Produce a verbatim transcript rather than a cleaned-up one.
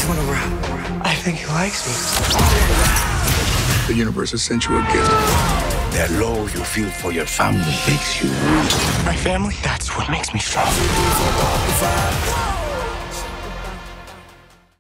you want to rap? I think he likes me. The universe has sent you a gift. That love you feel for your family makes you weak. My family, that's what makes me strong.